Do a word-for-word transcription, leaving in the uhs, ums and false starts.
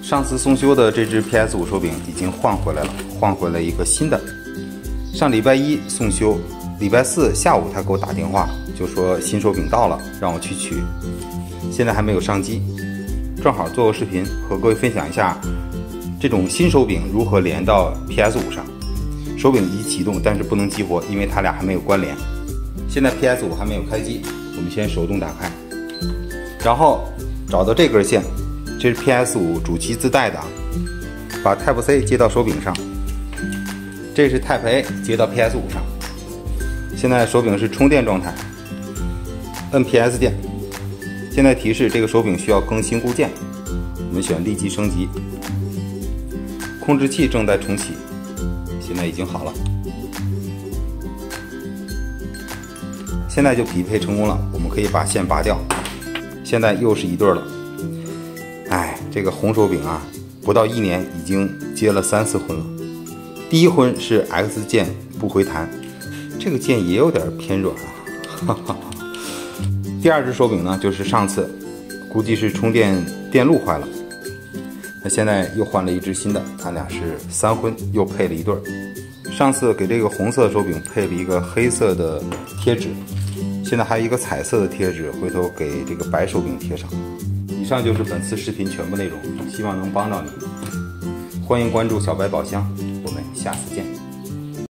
上次送修的这只 P S 五 手柄已经换回来了，换回了一个新的。上礼拜一送修，礼拜四下午他给我打电话，就说新手柄到了，让我去取。现在还没有上机，正好做个视频和各位分享一下这种新手柄如何连到 P S 五 上。手柄已启动，但是不能激活，因为它俩还没有关联。现在 P S 五 还没有开机，我们先手动打开，然后找到这根线，这是 P S 五 主机自带的，把 Type C 接到手柄上，这是 Type A 接到 P S 五 上。现在手柄是充电状态，摁 P S 键。现在提示这个手柄需要更新固件，我们选立即升级。控制器正在重启，现在已经好了。现在就匹配成功了，我们可以把线拔掉。现在又是一对了。哎，这个红手柄啊，不到一年已经结了三次婚了。第一婚是 X 键不回弹，这个键也有点偏软啊。哈哈。第二只手柄呢，就是上次估计是充电电路坏了，那现在又换了一只新的，它俩是三婚，又配了一对。上次给这个红色手柄配了一个黑色的贴纸，现在还有一个彩色的贴纸，回头给这个白手柄贴上。以上就是本次视频全部内容，希望能帮到你。欢迎关注小白宝箱，我们下次见。